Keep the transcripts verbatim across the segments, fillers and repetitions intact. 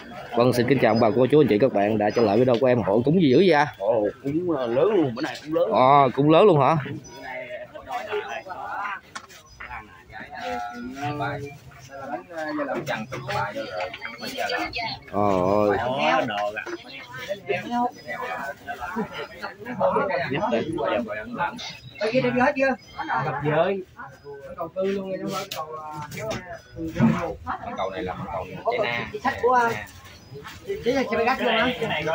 Vâng, xin kính chào bà cô chú anh chị các bạn đã trở lại video của em. Hộ cúng gì dữ vậy? Ồ, cúng lớn luôn, bữa nay cũng lớn. Ờ, cúng lớn luôn hả? Ồ ơi. Ở kia đi hết chưa? Gặp giới. Cầu tư luôn nha, cầu Cầu này là cầu Tây Na. sách của chỉ là chơi gắt luôn á.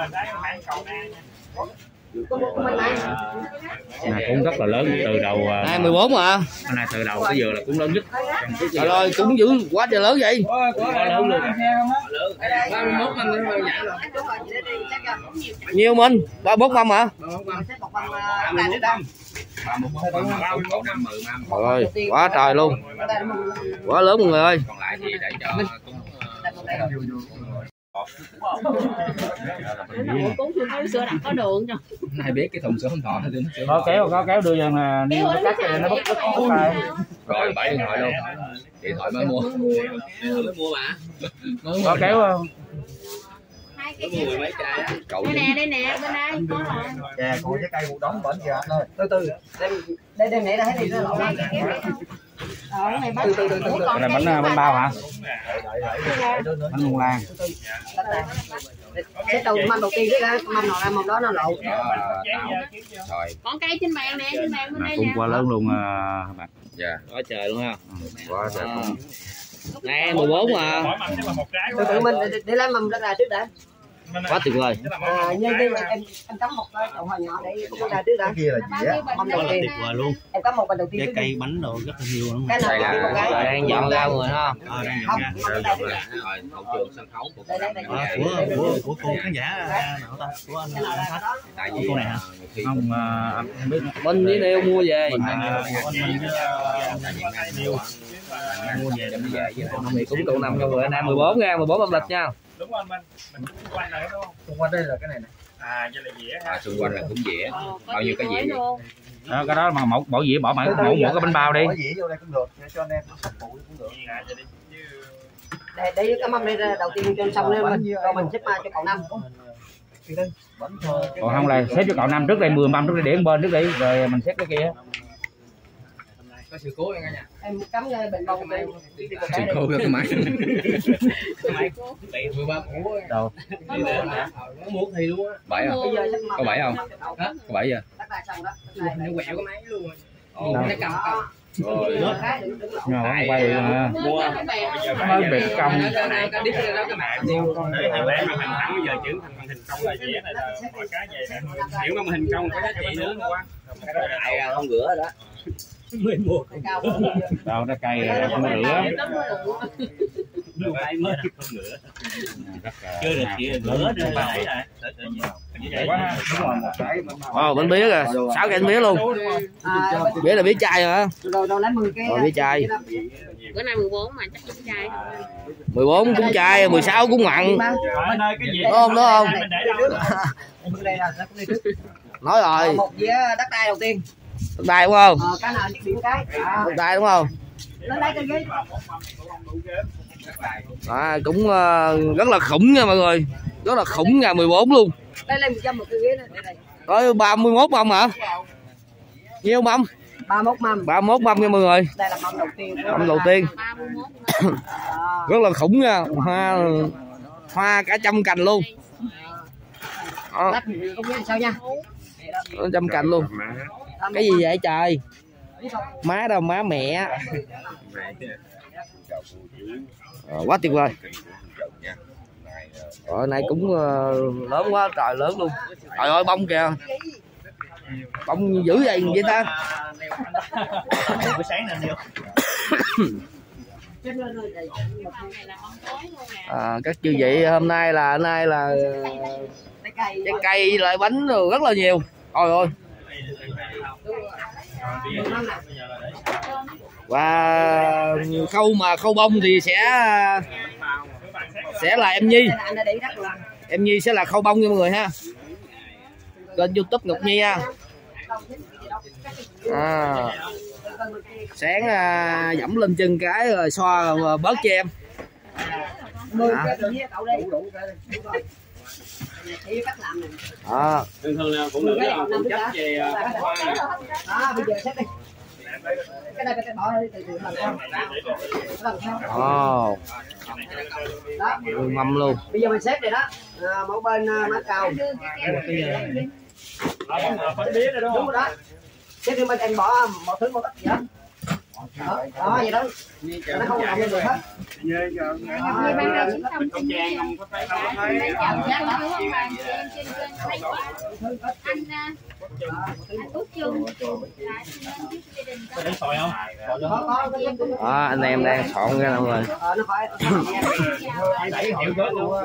Này cũng rất là lớn từ đầu. Nay mười bốn hả? Này từ đầu tới giờ là cũng lớn nhất. Trời ơi, cúng dữ quá trời lớn vậy. Quá lớn luôn. ba mươi mốt năm nữa dạ rồi. Nhiều mình, ba bốn mâm hả? Trời ơi, quá trời luôn. Quá lớn mọi người ơi. Còn lại thì để cho cúng chưa sữa đặt có đường cho. ai biết cái thùng sữa không thọ thì có kéo có kéo đưa cho mà đi cắt nó bắt bắt tay rồi bảy điện thoại luôn, điện thoại mới mua mới mua mà có kéo không? Mua mấy chai cậu Đây nè, đây nè, bên đây có rồi. Chè còn trái cây một đống bển kìa anh ơi. Từ từ. Đây đây nãy đã thấy đi nó lộn. Ờ, này bánh. Từ từ từ từ. Này bánh bánh bao hả? Bánh muôn lan. Cái đầu mâm đầu tiên cái mâm nào ra mâm đó nó lộn. rồi Còn cây trên bàn nè, trên bàn bên đây Cũng nè. quá lớn luôn các bạn. dạ Quá trời luôn ha. quá trời không Nè mười bốn mà. Từ từ mình để, để lấy mâm đó ra trước đã. Quá tuyệt vời. À, như đây em em cắm một cái đồng hồ nhỏ để cũng ra trước đã. Kia là gì á? Mâm đầu tiên. luôn. Em cắm một cái đầu tiên. Cái cây bánh đồ rất là nhiều luôn. Cái nào Đây là- một cái. Đang dọn ra người ha. Ờ đang Không, nhận mâm rồi đây trước đã. rồi hậu trường sân khấu của Đây, đây, đây. của của của cô khán giả nào ta? Của anh Cái nào ra đó. tại vì cô này hả? khi Không anh không biết. Minh với Nêu mua về. Mình của anh mình nhiều mua về để dễ vậy Hôm nay cúng cậu năm cho người Nam mười bốn nha, mười bốn âm lịch nha. Đúng không anh? Mình xung quanh này đúng không? Xung quanh đây là cái này nè. À, vậy là dĩa ha. à, xung quanh là cũng dĩa Ờ, có bao nhiêu cái dĩa dĩa vậy? luôn. đó, cái đó mà một bỏ dĩa bỏ mỗi mỗi mỗi cái bánh bao đi. Bỏ dĩa vô đây cũng được, để cho anh em sắp phụ cũng được. À, vậy đi. Chứ Để để cái mâm đây ra đầu tiên cho xong lên mình cho mình xếp ma cho cậu năm. Còn không là xếp cho cậu năm trước đây mười mâm trước đây để bên trước đi rồi mình xếp cái kia. Có sự cố nha. Em cắm cái bình bông này. sự cố cái máy mười ba củ. Đâu? Nó muốn thì luôn á. bảy không Bây giờ xếp mâm. có bảy không Hả? có bảy giờ Tắt lại xong đó. Nó quẹo cái máy luôn rồi. ồ Nó cầm cầm. rồi Nhưng mà không quay mà Mua cái bàn. mới biệt công. Cái này cái đít cái đó cái mạng. để thằng bé màn hình thẳng bây giờ chuyển thành màn hình công là dĩa này là mọi cái vậy nè. Hiểu màn hình công có giá trị nữa quá. Cái đó ai ra không rửa đó mười một. Đâu nó cây không rửa. chưa được chị rửa nữa phải Ồ, bánh bía kìa, sáu cái bánh bía luôn. Bía là bía chai hả? Rồi đâu lấy mười cái. Rồi bía chai. Bữa nay mười bốn mà chắc cũng chai thôi. mười bốn cũng chai, mười sáu cũng mặn. anh ơi cái gì Đúng không, đúng không? mình để đâu Đây là nó cũng đi trước. Nói rồi, Một dĩa đất đai đầu tiên. đất đai đúng không? Ờ, cái nào điểm cái. À, Đất đai đúng không? nó lấy cái ghế. À, cũng uh, rất là khủng nha mọi người. Rất là khủng ngày mười bốn luôn. Đây lên một trăm một cái ghế này. Đây này. Có ba mươi mốt mâm hả? Nhiêu mâm? ba mươi mốt mâm. ba mươi mốt mâm nha mọi người. Đây là mâm đầu tiên. Mâm đầu tiên. ba mươi mốt. À, Rất là khủng nha. Hoa hoa cả trăm cành luôn. Đó, lát không biết sao nha. trăm cành luôn. Cái gì vậy trời? Má đâu, má mẹ. À, quá tuyệt vời. Rồi nay cũng uh, lớn quá trời, lớn luôn. Trời ơi bông kìa. Bông dữ vậy vậy ta. buổi sáng nè nhiều À, các chư vị hôm nay là hôm nay là trái cây lại bánh rồi rất là nhiều. Ôi ôi. Và khâu mà khâu bông thì sẽ sẽ là em Nhi. Em Nhi sẽ là khâu bông nha mọi người ha. Kênh YouTube Ngọc Nhi ha. À, sáng à, dẫm lên chân cái rồi xoa bớt cho em. mười cái tự nhiên cậu đi. Đủ rồi. Thì cách làm này. Đó. Thường thường là phụ nữ là phụ trách về hoa này. Đó, bây giờ xếp đi. Cái này cái bỏ đi từ từ làm con. Làm sao? Ồ. Đó. Mâm luôn. Bây giờ mình xếp đây đó. À, mỗi bên má cầu. Đúng rồi đó. Xếp đi bên em bỏ một thứ một ít gì đó. Đó, đó vậy đó. Nó không làm được hết. Người ban đầu cũng không tin nha. Anh chào giá đó không mà trên trên trên thấy anh anh Út Chung lại xin gia đình có Sòi không? Đó, anh em đang soạn ra mọi người. Ờ nó phải. Đẩy hiệu đó luôn.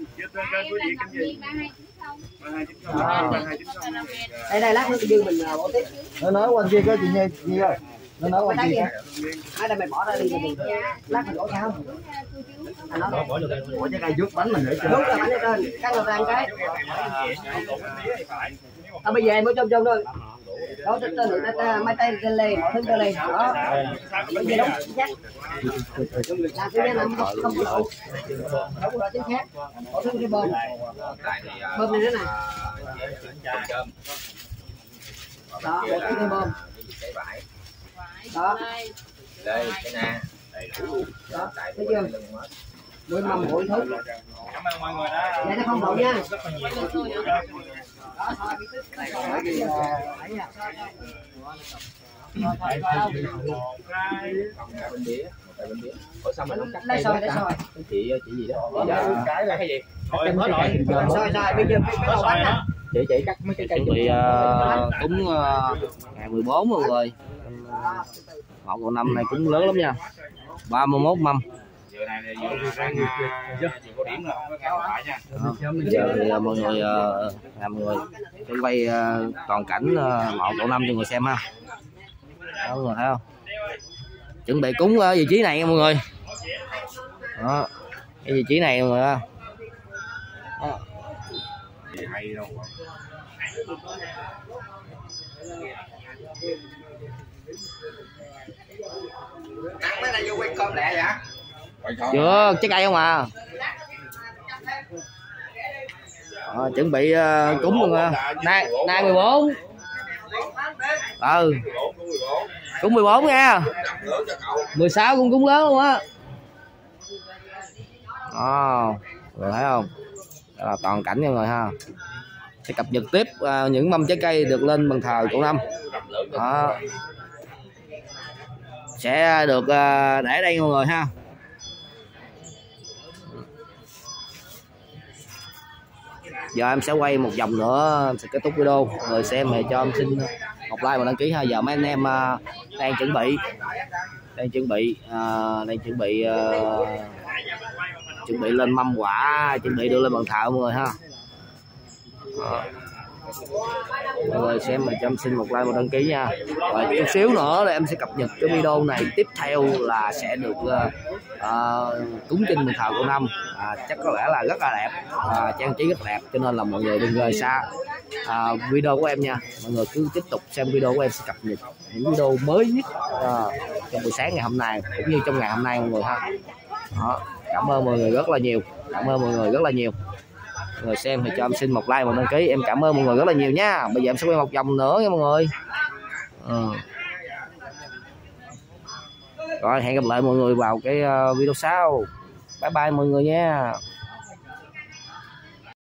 Đây đây lát nữa dư mình bỏ tiếp. Nó nói quanh kia có chị Nhi, Nhi ơi. Nó nói quanh kia. Ở đây mày bỏ ra đi mình. Lát mình đổ sao? À nó Bỏ trái cây vuốt bánh mình để cho. đúng là bánh ở trên, cái đầu rang cái. À, bây giờ em mới trong trong thôi. Đó tên tên tên mấy tay tên lê, mọi thứ tên lê. Đó. Bây giờ đúng chính xác. Làm cái này làm không không có đủ. Đúng rồi chính xác. Mọi thứ cái bơm. Bơm này thế này. Đó, một cái bơm. Đó. Đây, cái nè. Đó, thấy chưa? Nuôi mầm mọi thứ. Cảm ơn mọi người đã. Vậy nó không đậu nha. Bên đĩa, tại bên đĩa. Ủa sao mình không cắt Lấy soi, lấy soi. chị chị gì đó. Cái là cái gì? Thôi hết rồi. Soi soi bây giờ cái đầu bánh á. Chị chị cắt mấy cái cây Chuẩn bị uh, cúng uh, ngày mười bốn mọi người. Một còn năm này cũng lớn lắm nha. ba mươi mốt mâm. Giờ này là vừa sang giờ có điểm là không có kéo lại nha. Giờ thì uh, mọi người uh, mọi người sẽ quay uh, toàn cảnh uh, mộ tổ năm cho người xem ha. Đó, mọi người thấy không? Chuẩn bị cúng ở vị trí này nha mọi người. Đó. Cái vị trí này mọi người ha. Đó. Hay đâu. Ăn mấy này vô quay cơm lẹ vậy? Chưa, trái cây không à. À, chuẩn bị uh, cúng luôn nha. Nay nay mười bốn. Ừ. Cúng mười bốn nha. mười sáu cũng cúng lớn luôn á. À, rồi thấy không? Đó là toàn cảnh nha mọi người ha. Sẽ cập nhật tiếp uh, những mâm trái cây được lên bàn thờ tổ năm. Đó. Sẽ được uh, để đây mọi người ha. Giờ em sẽ quay một vòng nữa, em sẽ kết thúc video. Người xem thì cho em xin một like và đăng ký ha. Giờ mấy anh em uh, đang chuẩn bị đang chuẩn bị uh, đang chuẩn bị uh, chuẩn bị lên mâm quả, chuẩn bị đưa lên bàn thờ mọi người ha. Đó. Mọi người xem mà cho em xin một like và đăng ký nha. Và chút xíu nữa là em sẽ cập nhật cái video này tiếp theo là sẽ được uh, uh, cúng trên bàn thờ của năm. À, chắc có lẽ là rất là đẹp, à, trang trí rất đẹp, cho nên là mọi người đừng rời xa à, video của em nha. Mọi người cứ tiếp tục xem video của em sẽ cập nhật những video mới nhất à, trong buổi sáng ngày hôm nay cũng như trong ngày hôm nay mọi người ha. Đó. Cảm ơn mọi người rất là nhiều, cảm ơn mọi người rất là nhiều. Mọi người xem thì cho em xin một like, một đăng ký, em cảm ơn mọi người rất là nhiều nha. Bây giờ em sẽ quay một vòng nữa nha mọi người. Ừ. Rồi hẹn gặp lại mọi người vào cái video sau. Bye bye mọi người nha.